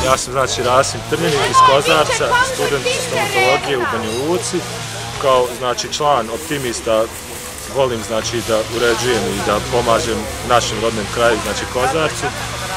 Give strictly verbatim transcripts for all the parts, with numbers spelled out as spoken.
Ja sam znači Rasim Trnjenin iz Kozarca, student stomatologije u Banja Luci. Kao znači član Optimista volim znači da uređujem i da pomažem našem rodnom kraju, znači Kozarcu.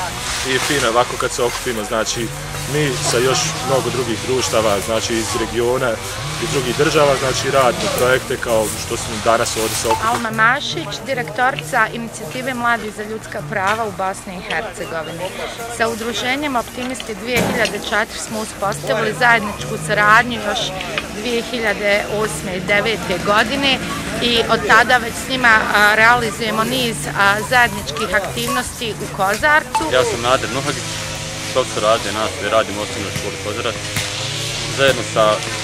I fino ovako kad se okupimo, znači mi sa još mnogo drugih društava, znači iz regiona i drugih država, znači radimo projekte kao što smo danas ovdje se okupili. Alma Mašić, direktorica Inicijative Mladih za ljudska prava u Bosni i Hercegovini. Sa udruženjem Optimisti dvije hiljade četiri smo uspostavili zajedničku saradnju još dvije hiljade osme i devete godine i od tada već s njima realizujemo niz zajedničkih aktivnosti u Kozarcu. Ja sam Nader Nuhagić, profesor razred nastave, radimo u osnovnoj školi Kozarac. Zajedno sa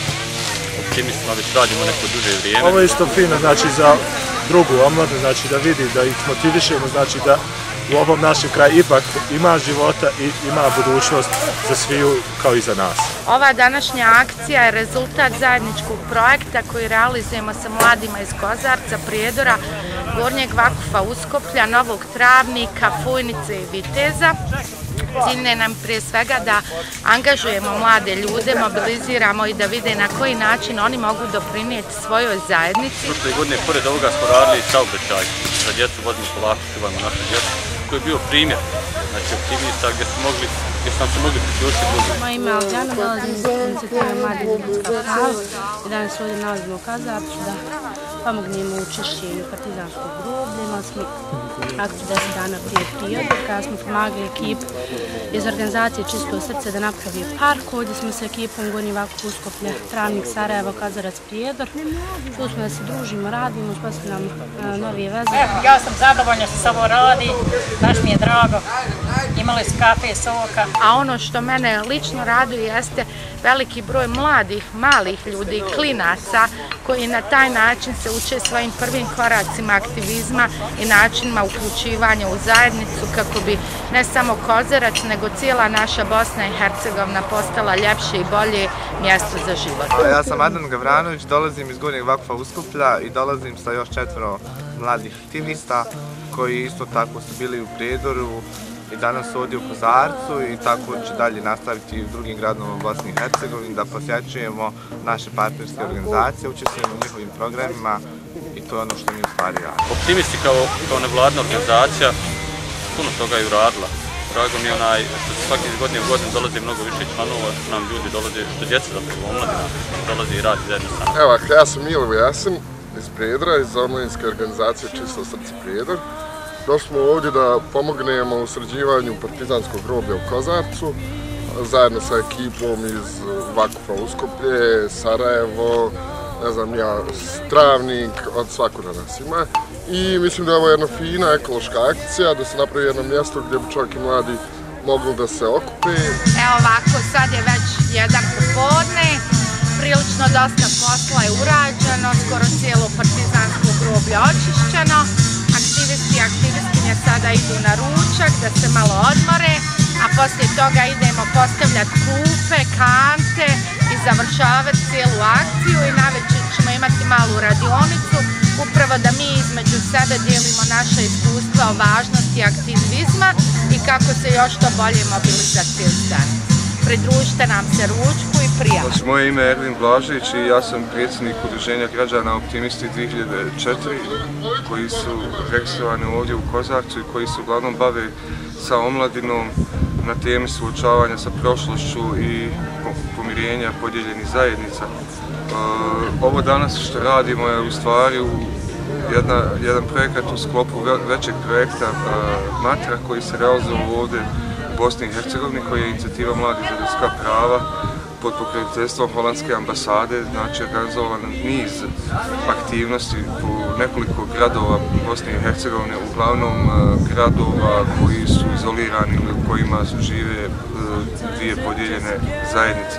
Optimistima već radimo neko duže vrijeme. Ovo je isto fino znači za drugu omladinu, znači da vidi, da ih motivišemo, znači da u ovom našem kraju ipak ima života i ima budućnost za sviju kao i za nas. Ova današnja akcija je rezultat zajedničkog projekta koji realizujemo sa mladima iz Kozarca, Prijedora, Gornjeg Vakufa, Uskoplja, Novog Travnika, Fujnice i Viteza. Cilj je nam prije svega da angažujemo mlade ljude, mobiliziramo i da vide na koji način oni mogu doprinijeti svojoj zajednici. Prošle godine, pored ovoga, smo radili saobraćaj za djecu, vozimo polako, čuvamo našu djecu, koji je bio primjer, znači Optimista, gdje smo mogli, gdje smo se mogli priključiti drugim. Moje ime je Aljana, dolazim iz Inicijative Mladih za ljudska prava i danas ovdje nalazimo u Kozarcu da pomognemo učešćenju partizanskog groblja. Imali smo akciju deset dana prije Prijedor, kada smo pomagali ekipu iz organizacije Čisto srce da napravi park. Ovdje smo sa ekipom Gornji Vakuf, Uskoplje, Travnik, Sarajevo, Kozarac, Prijedor. Tu smo da se družimo, radimo, uspostavljamo novije veze. Ja sam zadovoljna što se ovo radi, baš mi je drago. Imali su kafe, soka. A ono što mene lično raduje jeste veliki broj mladih, malih ljudi, klinaca koji na taj način se uče svojim prvim koracima aktivizma i načinima uključivanja u zajednicu kako bi ne samo Kozarac nego cijela naša Bosna i Hercegovina postala ljepše i bolje mjesto za život. Ja sam Adnan Gavranović, dolazim iz Gornjeg Vakufa Uskoplja i dolazim sa još četvero mladih aktivista koji isto tako su bili u Prijedoru i danas ovdje u Kozarcu i tako će dalje nastaviti i u drugim gradovima u Bosni i Hercegovini da posjećujemo naše partnerske organizacije, učestvujemo u njihovim programima i to je ono što mi u stvari radimo. Optimisti kao, kao nevladna organizacija puno toga je uradila. Drago mi je onaj što se svake godine u godinu dolazi mnogo više članova, što nam ljudi dolaze, što djeca zapravo omladina dolazi i radi zajedno sa nama. Evo, ja sam Milo Jasin iz Prijedora, iz omladinske organizacije Čisto srce Prijedor. Došli smo ovdje da pomognemo u sređivanju partizanskog groblja u Kozarcu, zajedno sa ekipom iz Vakufa Uskoplje, Sarajevo, ne znam ja, Travnik, od svakuda nas ima. I mislim da je ovo jedna fina ekološka akcija, da se napravi jedno mjesto gdje bi čak i mladi mogli da se okupe. Evo ovako, sad je već jedan popodne, prilično dosta posla je urađeno, skoro cijelo partizansko groblje očišćeno. Aktivisti i aktivistkinje sada idu na ručak da se malo odmore, a poslije toga idemo postavljati klupe, kante i završavati cijelu akciju i navečer ćemo imati malu radionicu, upravo da mi između sebe dijelimo naše iskustva o važnosti aktivizma i kako se još to bolje mobilizati u zajednici. Pridružite nam se ručku i prijavu. Znači, moje ime je Ervin Blažić i ja sam predsjednik Udruženja građana Optimisti dvije hiljade četiri koji su registrovani ovdje u Kozarcu i koji se uglavnom bave sa omladinom na temi suočavanja sa prošlošću i pomirenja podijeljenih zajednica. Ovo danas što radimo je u stvari jedna, jedan projekat u sklopu većeg projekta Matra koji se realizovao ovdje u Bosni i Hercegovini, koji je inicijativa Mladih za ljudska prava pod pokroviteljstvom holandske ambasade, znači organizovan niz aktivnosti u nekoliko gradova Bosne i Hercegovine, uglavnom gradova koji su izolirani ili u kojima žive dvije podijeljene zajednice.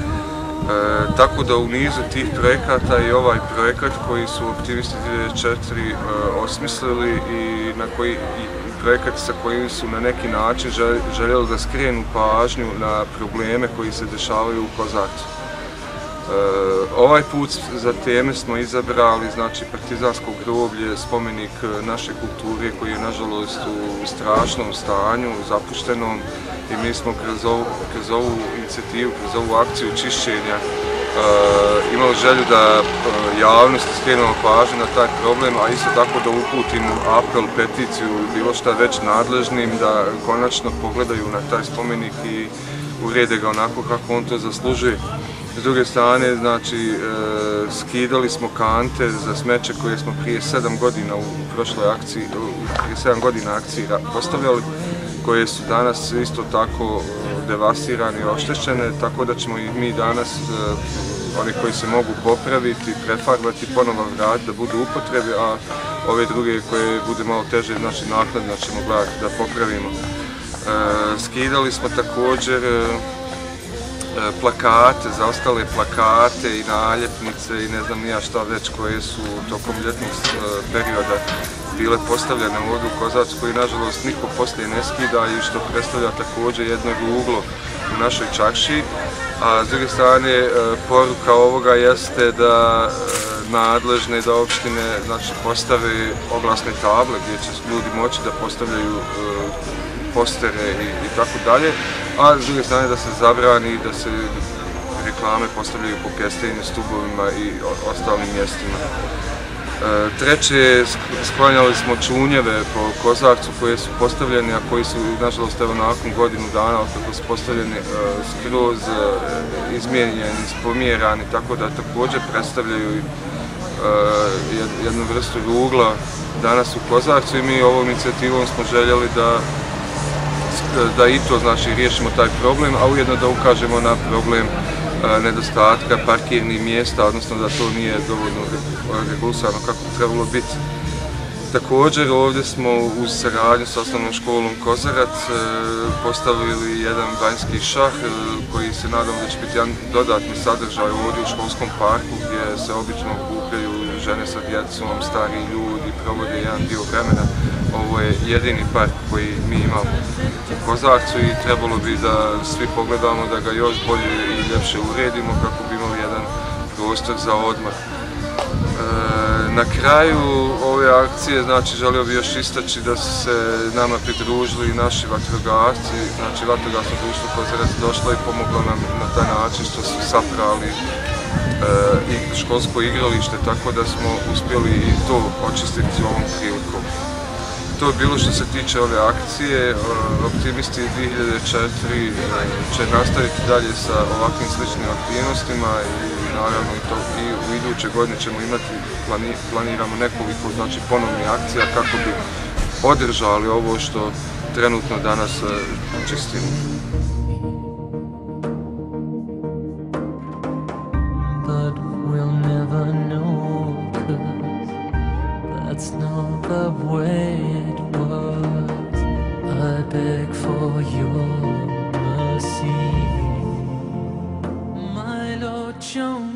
E, tako da u nizu tih projekata i ovaj projekat koji su Optimisti dvije hiljade četiri e, osmislili i na koji i projekat sa kojim su na neki način željeli da skrenu pažnju na probleme koji se dešavaju u Kozarcu. Ovaj put za teme smo izabrali znači partizansko groblje, spomenik naše kulture koji je nažalost u strašnom stanju, zapuštenom, i mi smo kroz ovu, kroz ovu inicijativu, kroz ovu akciju čišćenja uh, imali želju da uh, javnosti skrenemo pažnju na taj problem, a isto tako da uputimo apel, peticiju, bilo šta već nadležnim da konačno pogledaju na taj spomenik i urede ga onako kako on to zaslužuje. S druge strane, znači, e, skidali smo kante za smeće koje smo prije sedam godina u prošloj akciji, prije sedam godina akciji postavljali, koje su danas isto tako devastirane i oštećene, tako da ćemo ih mi danas, e, oni koji se mogu popraviti, prefarbati, ponovo vratiti da budu u upotrebi, a ove druge koje bude malo teže, znači naknadno ćemo gledati da popravimo. E, skidali smo također e, plakate, zaostale plakate i naljepnice i ne znam ni ja šta već koje su tokom ljetnog perioda bile postavljene ovdje u Kozarcu i nažalost niko poslije ne skida i što predstavlja također jedno ruglo u našoj čaršiji. A s druge strane, poruka ovoga jeste da nadležne, da opštine znači, postave oglasne table gdje će ljudi moći da postavljaju postere i, i tako dalje, a s druge strane da se zabrani da se reklame postavljaju po kestejnim stubovima i ostalim mjestima. E, treće, sklanjali smo čunjeve po Kozarcu koje su postavljene, a koji su, nažalost, evo nakon godinu dana kako su postavljeni e, skroz e, izmijenjeni, spomjerani, tako da također predstavljaju e, jednu vrstu rugla danas u Kozarcu i mi ovom inicijativom smo željeli da da i to znači riješimo taj problem, a ujedno da ukažemo na problem e, nedostatka parkirnih mjesta, odnosno da to nije dovoljno regulisano kako bi trebalo biti. Također ovdje smo uz saradnju s osnovnom školom Kozarac e, postavili jedan banjski šah e, koji se nadam da će biti jedan dodatni sadržaj ovdje u školskom parku gdje se obično okupljaju žene sa djecom, stari ljudi, provode jedan dio vremena. Ovo je jedini park koji mi imamo u Kozarcu i trebalo bi da svi pogledamo da ga još bolje i ljepše uredimo kako bi imali jedan prostor za odmor. E, na kraju ove akcije znači, želio bih još istaći da su se nama pridružili naši vatrogasci, znači vatrogasno društvo Kozarac došlo i pomoglo nam na taj način što su saprali e, i školsko igralište, tako da smo uspjeli i to očistiti ovom prilikom. To je bilo što se tiče ove akcije. Optimisti dvije hiljade četiri će nastaviti dalje sa ovakvim sličnim aktivnostima i naravno i, to, i u iduće godine ćemo imati, plani, planiramo nekoliko znači, ponovnih akcija kako bi održali ovo što trenutno danas čistimo. That's not the way it was. I beg for your mercy, my Lord, show me.